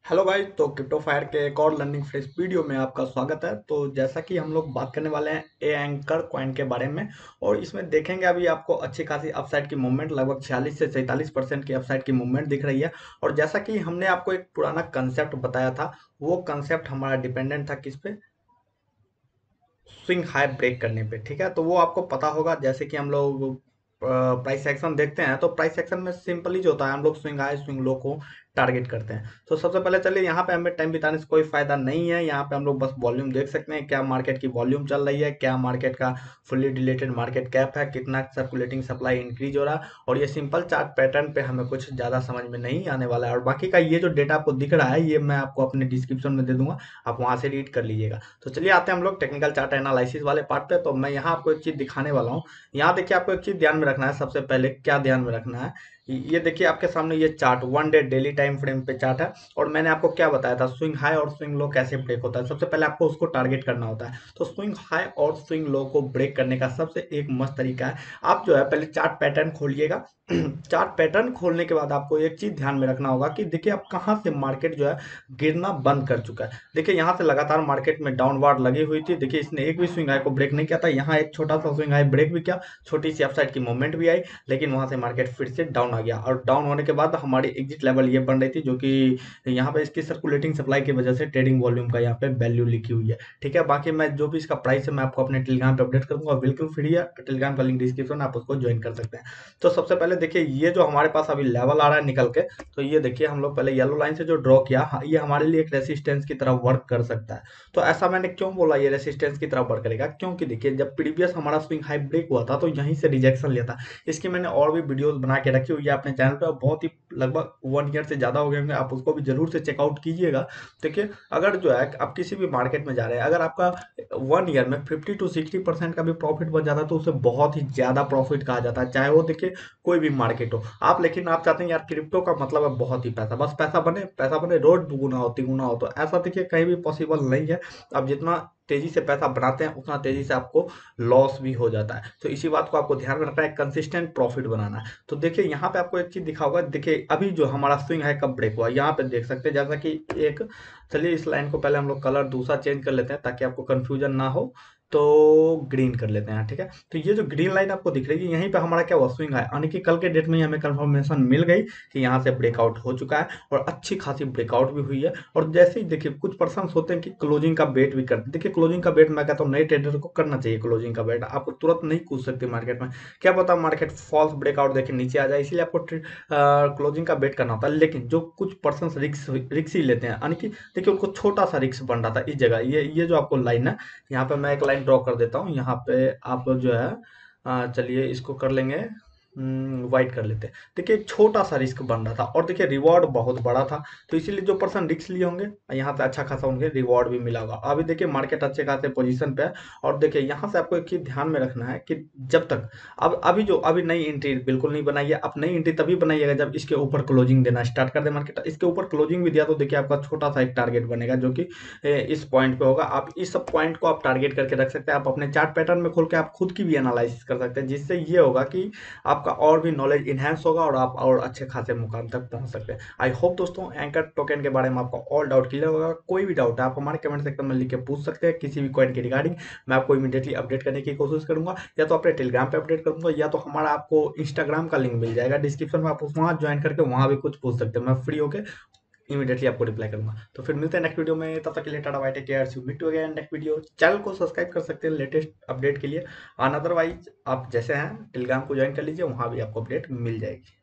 Hello भाई। तो crypto fire के एक और लर्निंग फ्रेश वीडियो में आपका स्वागत है। तो जैसा कि हम लोग बात करने वाले हैं ए एंकर कॉइन के बारे में। और इसमें देखेंगे अभी आपको अच्छी खासी अपसाइड की मूवमेंट लगभग 46 से 47% की अपसाइड की मूवमेंट दिख रही है। और जैसा कि हमने आपको एक पुराना कंसेप्ट बताया था, वो कंसेप्ट हमारा डिपेंडेंट था किस पे? स्विंग हाई ब्रेक करने पे। ठीक है, तो वो आपको पता होगा। जैसे कि हम लोग प्राइस एक्शन देखते हैं, तो प्राइस एक्शन में सिंपली जो होता है, हम लोग स्विंग हाई स्विंग लो को टारगेट करते हैं। तो सबसे पहले चलिए, यहाँ पे हमें टाइम बिताने से कोई फायदा नहीं है। यहाँ पे हम लोग बस वॉल्यूम देख सकते हैं, क्या मार्केट की वॉल्यूम चल रही है, क्या मार्केट का फुल्ली डिलेटेड मार्केट कैप है, कितना सर्कुलेटिंग सप्लाई इंक्रीज हो रहा है। और ये सिंपल चार्ट पैटर्न पे हमें कुछ ज़्यादा समझ में नहीं आने वाला है। और बाकी का ये जो डेटा आपको दिख रहा है, ये मैं आपको अपने डिस्क्रिप्शन में दे दूंगा, आप वहाँ से रीड कर लीजिएगा। तो चलिए आते हैं हम लोग टेक्निकल चार्ट एनालिसिस वाले पार्ट पे। तो मैं यहाँ आपको एक चीज दिखाने वाला हूँ। यहाँ देखिए, आपको एक चीज ध्यान में रखना है। सबसे पहले क्या ध्यान में रखना है, ये देखिए आपके सामने ये chart 1 day daily time frame पे चार्ट है। और मैंने आपको क्या बताया था, स्विंग हाई और स्विंग लो कैसे ब्रेक होता है। सबसे पहले आपको उसको टारगेट करना होता है। तो स्विंग हाई और स्विंग लो को ब्रेक करने का सबसे एक मस्त तरीका है, आप जो है पहले चार्ट पैटर्न खोलिएगा। चार्ट पैटर्न खोलने के बाद आपको एक चीज ध्यान में रखना होगा कि देखिए आप कहाँ से मार्केट जो है गिरना बंद कर चुका है। देखिए यहाँ से लगातार मार्केट में डाउनवार्ड लगी हुई थी। देखिए इसने एक भी स्विंग हाई को ब्रेक नहीं किया था। यहाँ एक छोटा सा स्विंग हाई ब्रेक भी किया, छोटी सी अपसाइड की मूवमेंट भी आई, लेकिन वहां से मार्केट फिर से डाउन आ गया। और डाउन होने के बाद हमारी एग्जिट लेवल ये बन रही थी, जो कि यहाँ पे इसकी सर्कुलेटिंग सप्लाई की वजह से ट्रेडिंग वॉल्यूम का यहाँ पे वैल्यू लिखी हुई है। ठीक है, बाकी मैं जो भी इसका प्राइस है मैं आपको अपने टेलीग्राम पे अपडेट करूंगा। बिल्कुल फ्री है, टेलीग्राम का लिंक डिस्क्रिप्शन, आप उसको ज्वाइन कर सकते हैं। तो सबसे पहले देखिए, ये जो हमारे पास अभी लेवल आ रहा है निकल के, तो ये देखिए हम लोग पहले येलो लाइन से जो ड्रॉ किया, ये हमारे लिए एक रेसिस्टेंस की तरह वर्क कर सकता है। तो ऐसा मैंने क्यों बोला ये रेसिस्टेंस की तरह वर्क करेगा, क्योंकि देखिए जब प्रीवियस हमारा स्विंग हाई ब्रेक हुआ था, तो यहीं से रिजेक्शन लिया था। इसकी मैंने और भी वीडियोस बना के रखी हुई है अपने चैनल पे, बहुत ही लगभग 1 ईयर से ज़्यादा हो गए होंगे, आप उसको भी जरूर से चेकआउट कीजिएगा। देखिए अगर जो है आप किसी भी मार्केट में जा रहे हैं, अगर आपका 1 ईयर में 50 to 60% का भी प्रॉफिट बन जाता है, तो उसे बहुत ही ज़्यादा प्रॉफिट कहा जाता है। चाहे वो देखिए कोई भी मार्केट हो आप, लेकिन आप चाहते हैं यार क्रिप्टो का मतलब है बहुत ही पैसा, बस पैसा बने पैसा बने, रोज दुगुना हो तिगुना हो, तो ऐसा देखिए कहीं भी पॉसिबल नहीं है। आप जितना तेजी से पैसा बनाते हैं, उतना तेजी से आपको लॉस भी हो जाता है। तो इसी बात को आपको ध्यान में रखना है, कंसिस्टेंट प्रॉफिट बनाना है। तो देखिए यहाँ पे आपको एक चीज दिखा होगा, देखिए अभी जो हमारा स्विंग है कब ब्रेक हुआ, यहाँ पे देख सकते हैं। जैसा कि एक, चलिए इस लाइन को पहले हम लोग कलर दूसरा चेंज कर लेते हैं ताकि आपको कंफ्यूजन ना हो। तो ग्रीन कर लेते हैं, ठीक है। तो ये जो ग्रीन लाइन आपको दिख रही है, यहीं पे हमारा क्या हुआ, स्विंग है, यानी कि कल के डेट में ही हमें कंफर्मेशन मिल गई कि यहाँ से ब्रेकआउट हो चुका है, और अच्छी खासी ब्रेकआउट भी हुई है। और जैसे ही देखिए कुछ पर्सन होते हैं कि क्लोजिंग का वेट भी करते हैं। देखिए क्लोजिंग का वेट मैं कहता हूँ नए ट्रेडर को करना चाहिए। क्लोजिंग का वेट आप तुरंत नहीं कूद सकते मार्केट में, क्या पता मार्केट फॉल्स ब्रेकआउट देखिए नीचे आ जाए, इसलिए आपको क्लोजिंग का वेट करना होता है। लेकिन जो कुछ पर्सन रिक्स ही लेते हैं, यानी कि देखिए उनको छोटा सा रिक्स बन रहा था इस जगह, ये जो आपको लाइन है, यहाँ पे मैं एक लाइन ड्रॉ कर देता हूँ। यहाँ पे आप जो है चलिए इसको कर लेंगे, वाइट कर लेते हैं। देखिए एक छोटा सा रिस्क बन रहा था, और देखिए रिवॉर्ड बहुत बड़ा था। तो इसीलिए जो पर्सन रिस्क लिए होंगे, यहाँ पे अच्छा खासा उनके रिवॉर्ड भी मिला होगा। अभी देखिए मार्केट अच्छे खासे पोजीशन पे है। और देखिए यहाँ से आपको एक चीज ध्यान में रखना है कि जब तक, अब अभी नई एंट्री बिल्कुल नहीं बनाइए। आप नई एंट्री तभी बनाइएगा जब इसके ऊपर क्लोजिंग देना स्टार्ट कर दे मार्केट। इसके ऊपर क्लोजिंग भी दिया तो देखिए आपका छोटा सा एक टारगेट बनेगा, जो कि इस पॉइंट पे होगा। आप इस सब पॉइंट को आप टारगेट करके रख सकते हैं। आप अपने चार्ट पैटर्न में खोल के आप खुद की भी एनालिसिस कर सकते हैं, जिससे ये होगा कि आपका और भी नॉलेज इन्हेंस होगा, और आप और अच्छे खासे मुकाम तक पहुंच सकते हैं। आई होप दोस्तों एंकर टोकन के बारे में आपका ऑल डाउट क्लियर होगा। कोई भी डाउट है आप हमारे कमेंट सेक्शन में लिख के पूछ सकते हैं, किसी भी कॉइन के रिगार्डिंग मैं आपको इमीडिएटली अपडेट करने की कोशिश करूंगा। या तो अपने टेलीग्राम पे अपडेट करूंगा, या तो हमारा आपको इंस्टाग्राम का लिंक मिल जाएगा डिस्क्रिप्शन में, आप उस वहाँ ज्वाइन करके वहाँ भी कुछ पूछ सकते हैं। मैं फ्री होके इमीडिएटली आपको रिप्लाई करूंगा। तो फिर मिलते हैं नेक्स्ट वीडियो में, तब तक के लिए tata bye take care, see you meet again next video. Channel को सब्सक्राइब कर सकते हैं लेटेस्ट अपडेट के लिए। अन अदरवाइज आप जैसे हैं टेलीग्राम को ज्वाइन कर लीजिए, वहां भी आपको अपडेट मिल जाएगी।